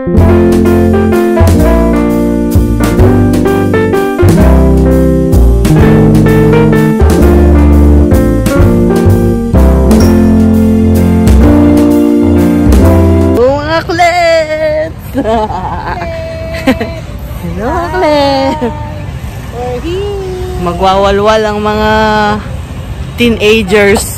Hello, Claire. Magwawalwal ang mga teenagers.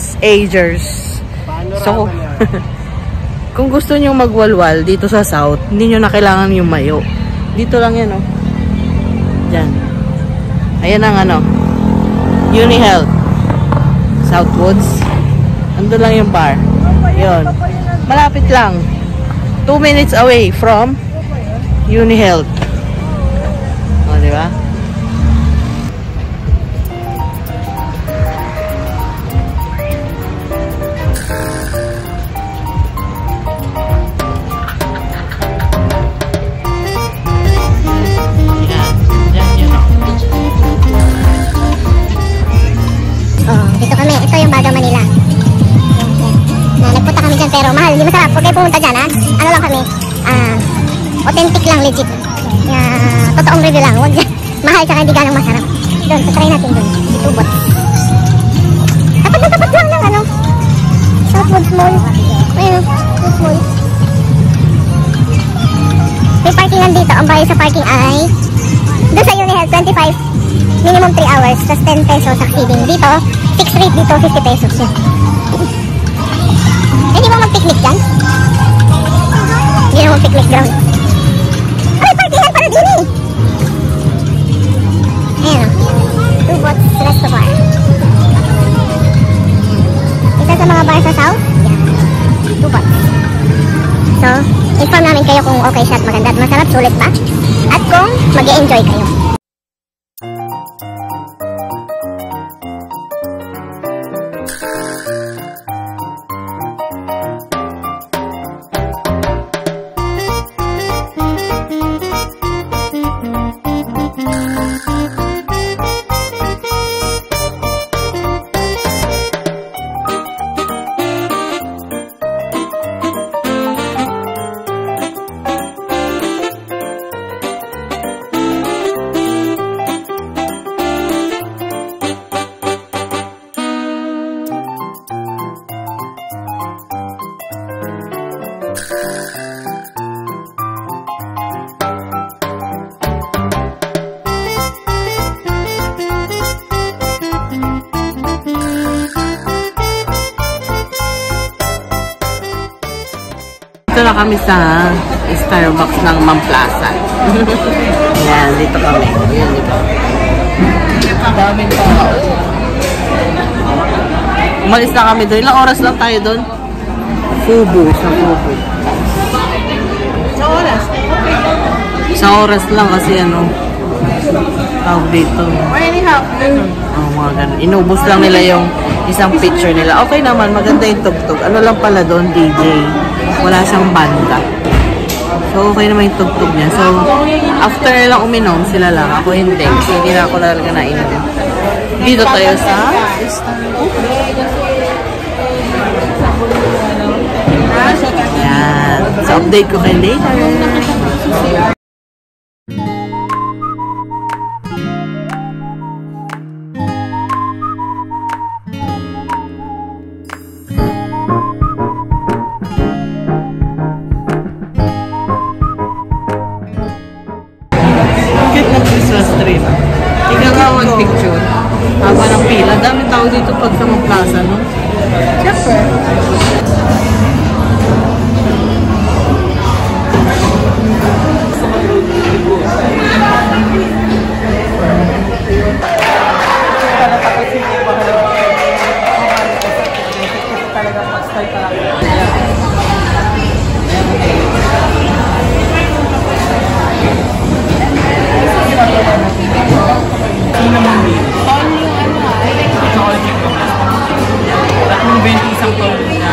So, kung gusto nyo magwalwal dito sa South, hindi nyo na kailangan yung mayo. Dito lang yan, oh. Diyan. Ayan ang ano, UniHealth Southwoods. Ando lang yung bar. Yun. Malapit lang. 2 minutes away from UniHealth. O, diba? Dito kami. Ito yung Baga, Manila. Nagpunta kami dyan pero mahal. Hindi masarap. Huwag kayo pumunta dyan, ha? Ano lang kami? Authentic lang, legit. Totoong review lang. Huwag mahal tsaka hindi ganang masarap. Doon, try natin doon. Itubot. Tapat lang ng ano? Southwoods Mall. Ayun, Southwoods Mall. May parkingan dito. Ang bayad sa parking ay doon sa UniHealth, 25. Minimum 3 hours. Tapos 10 pesos sa feeding. Dito, fixed rate dito, 50 pesos. Hindi mo mag-picnic dyan? Hindi na mag-picnic ground. Ay, parkingan para din eh! Ayan o. Tubots Restobar. Isa sa mga bar sa South? Yan. Tubots. So, inform namin kayo kung okay siya at maganda at masarap, sulit ba? At kung mag-e-enjoy kayo. Dito na kami sa Starbucks ng Mamplaza. Ayan, dito kami. Ayan, dito. Daming tao. Umalis na kami doon. Ilang oras lang tayo doon? Fubu. Sa Fubu. Sa oras lang kasi ano, tawag dito. Mga ganun. Inubos lang nila yung isang picture nila. Okay naman, maganda yung tugtog. Ano lang pala doon, DJ. Wala siyang banda. So, okay naman yung tugtog niya. So, after nilang uminom, sila lang. Ako hindi. Hindi na ako talaga nainom. Dito tayo sa yan. So, update ko kayo later. Picture. Haba ng pila. Dami tao dito pag sa Mamplaza, no? Siyempre. Tatlong 20 isang taon na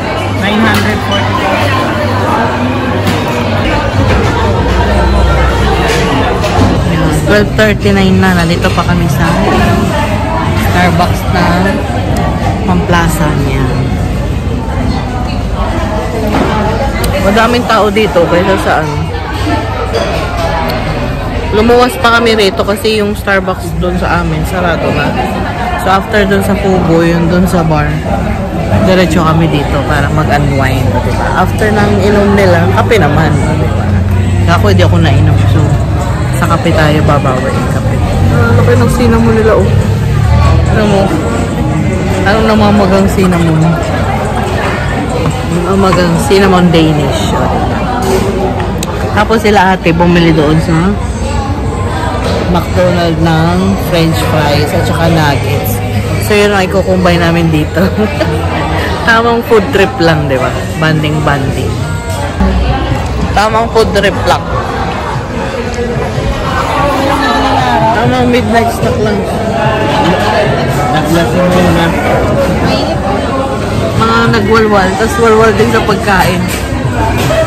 12:39 na. Nandito pa kami sa Starbucks na Mamplaza niya. Madaming tao dito kaysa saan. Lumuwas pa kami rito kasi yung Starbucks doon sa amin, sarado na. So after doon sa Pugo, yun doon sa bar, diretso kami dito para mag-unwind, diba? After ng inom nila, kape naman, diba? Ako hindi ako nainom, so sa kape tayo babawi yung kape. Laki ng cinnamon nila, oh. Ano mo? Anong namamagang cinnamon? Namamagang cinnamon Danish, oh, diba? Tapos sila ate bumili doon sa McDonald's ng French fries at saka nuggets. So yun ang ikukumbay namin dito. Tamang food trip lang, di ba? Banding. Tamang food trip lang. Tamang midnight snack lang. Naglasing mo na. Mga nagwalwal, tapos walwal din sa pagkain.